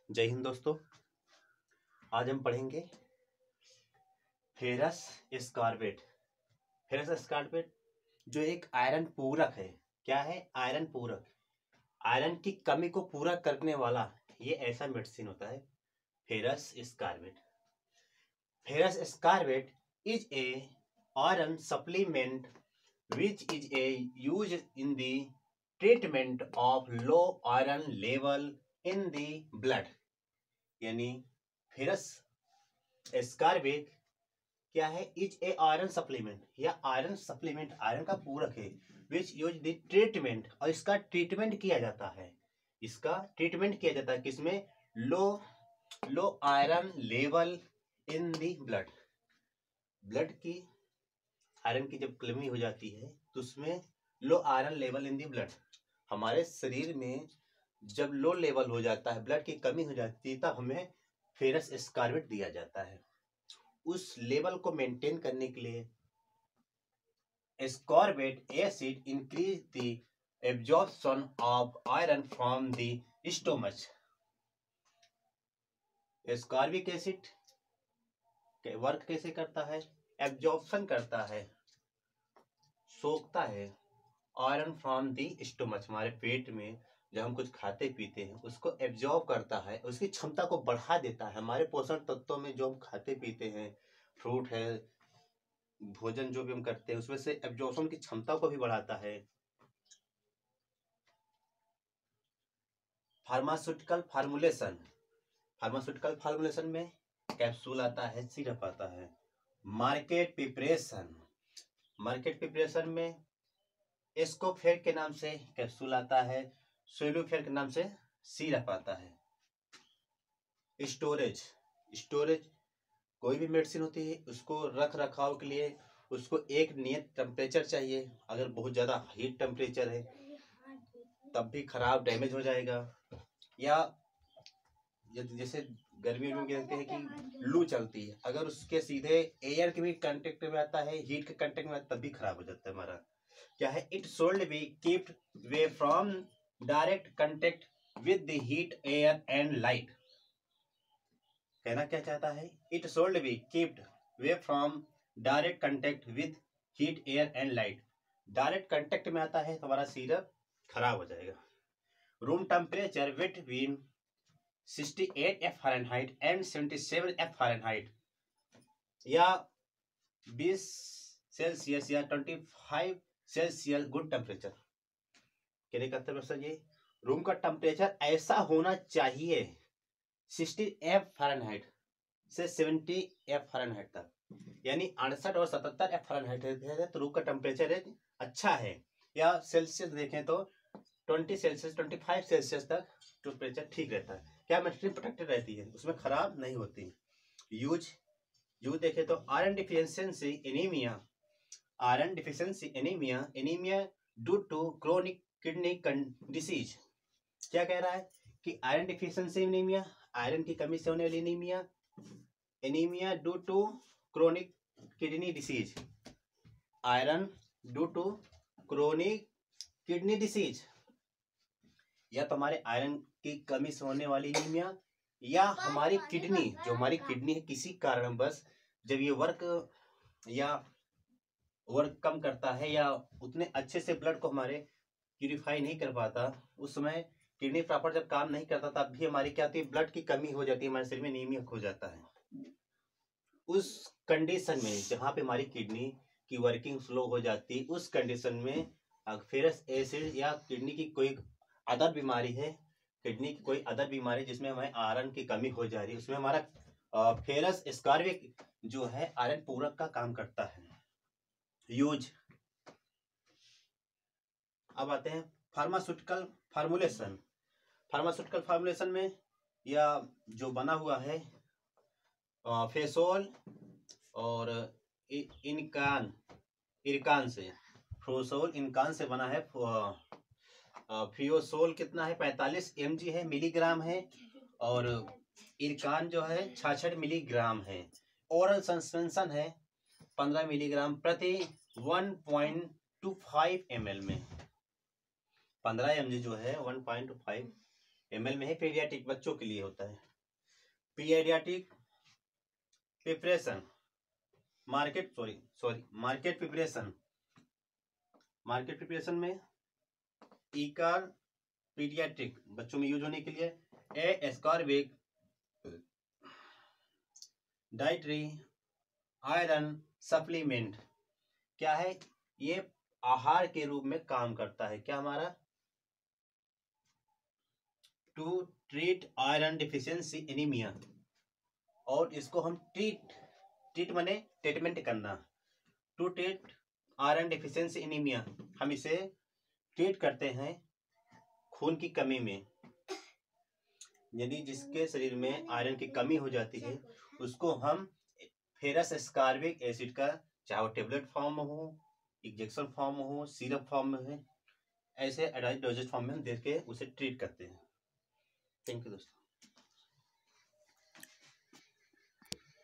जय हिंद दोस्तों। आज हम पढ़ेंगे फेरस एस्कॉर्बिट। फेरस एस्कॉर्बिट जो एक आयरन पूरक है। क्या है? आयरन पूरक। आयरन की कमी को पूरा करने वाला ये ऐसा मेडिसिन होता है ferrous ascorbate. Ferrous ascorbate is a iron supplement which is a used in the treatment of low iron level in the blood। यानी फेरस एस्कॉर्बिट क्या है? इज ए आयरन सप्लीमेंट या आयरन सप्लीमेंट, आयरन का पूरक है। विच use the treatment, और इसका treatment किया जाता है। इसका ट्रीटमेंट किया जाता है किसमें? Low iron level in the blood. Blood की आयरन की जब कमी हो जाती है तो उसमें low iron level in the blood, हमारे शरीर में जब लो लेवल हो जाता है, ब्लड की कमी हो जाती है, तब हमें फेरस एस्कॉर्बिट दिया जाता है। उस लेवल को मेंटेन करने के लिए ascorbate acid increase the absorption of iron from the stomach. Ascorbic acid work कैसे करता है? एब्जॉर्प्शन करता है, सोखता है आयरन फ्रॉम द स्टोमच। हमारे पेट में जब हम कुछ खाते पीते हैं उसको एब्जॉर्ब करता है, उसकी क्षमता को बढ़ा देता है। हमारे पोषण तत्वों में जो हम खाते पीते हैं, फ्रूट है, भोजन जो भी हम करते हैं, उसमें से एब्जॉर्प्शन की क्षमता को भी बढ़ाता है। फार्मास्यूटिकल फार्मुलेशन, फार्मास्यूटिकल फार्मुलेशन में कैप्सूल आता है, सिरप आता है। मार्केट प्रिपरेशन, मार्केट प्रिपरेशन में एस्कोफेर के नाम से कैप्सूल आता है, सोलोफेर के नाम से सिरप आता है। स्टोरेज, स्टोरेज कोई भी मेडिसिन होती है उसको रख रखाव के लिए उसको एक नियत टेम्परेचर चाहिए। अगर बहुत ज़्यादा हीट टेम्परेचर है तब भी खराब, डैमेज हो जाएगा। या जैसे गर्मी में कहते हैं कि लू चलती है, अगर उसके सीधे एयर के भी कांटेक्ट में आता है, हीट के कांटेक्ट में आता है, तब भी खराब हो जाता है हमारा। क्या है? It should be kept away from direct contact with the heat, air and light. कहना क्या चाहता है? It should be kept away from direct contact with heat, air and light. Direct contact में आता है तो हमारा सिरप खराब हो जाएगा। Room temperature between 68 F Fahrenheit and 77 F Fahrenheit, या 20 सेल्सियस या 25 सेल्सियस गुड टेम्परेचर। कहने का मतलब ये रूम का टेम्परेचर ऐसा होना चाहिए 60 F फ़ारेनहाइट से 70 F फ़ारेनहाइट तक, यानी 68 और 77 F फ़ारेनहाइट है तो रूम का टेम्परेचर अच्छा है। या सेल्सियस देखें तो 20 सेल्सियस 25 सेल्सियस तक टेम्परेचर ठीक रहता है। क्या? मशीन प्रोटेक्टेड रहती है, उसमें खराब नहीं होती। यूज देखें तो iron deficiency anaemia, iron deficiency anaemia, anaemia due to chronic kidney disease. क्या कह रहा है कि आयरन डिफिशियंसी एनीमिया, आयरन की कमी से होने वाली anaemia, anaemia due to chronic kidney disease, iron due to chronic kidney disease, या तो हमारे आयरन की कमी से होने वाली एनीमिया, या हमारी किडनी, जो हमारी किडनी है किसी कारणवश जब ये वर्क कम करता है या उतने अच्छे से ब्लड को हमारे प्यूरिफाई नहीं कर पाता, उस समय किडनी प्रॉपर जब काम नहीं करता तब भी हमारी क्या होती है? ब्लड की कमी हो जाती है, हमारे शरीर में एनीमिया हो जाता है। उस कंडीशन में जहाँ पे हमारी किडनी की वर्किंग स्लो हो जाती है, उस कंडीशन में फेरस एसिड या किडनी की कोई अदर बीमारी है, किडनी की कोई अदर बीमारी जिसमें हमें आयरन की कमी हो जा रही है, उसमें हमारा फेरस एस्कॉर्बिक जो है आयरन पूरक का काम करता है। यूज, अब आते हैं फार्मास्यूटिकल फार्मुलेशन। फार्मास्यूटिकल फार्मुलेशन में या जो बना हुआ है फेसोल और इरकान से, फ्रोसोल इनकान से बना है। फियोसोल कितना है? 45 mg है, मिलीग्राम है, और इरकान जो है 66 मिलीग्राम है। ओरल सस्पेंशन है 15 मिलीग्राम प्रति 1.25 ml में। 15 mg जो है 1.25 ml में है, पीडियाट्रिक बच्चों के लिए होता है। पीडियाट्रिक प्रिपरेशन मार्केट प्रिपरेशन में ईकार पीडियाट्रिक बच्चों में यूज होने के लिए a ascorbic dietary iron supplement क्या है, ये आहार के रूप में काम करता है। क्या हमारा to treat iron deficiency anaemia, और इसको हम ट्रीट माने ट्रीटमेंट करना, to treat iron deficiency anaemia, हम इसे ट्रीट करते हैं खून की कमी में। यदि जिसके शरीर में आयरन की कमी हो जाती है उसको हम फेरस एस्कॉर्बिक एसिड का, चाहे वो टेबलेट फॉर्म में हो, इंजेक्शन फॉर्म में हो, सिरप फॉर्म में है, ऐसे एडाल्ट डोजेज फॉर्म में हम दे के उसे ट्रीट करते हैं। थैंक यू दोस्तों।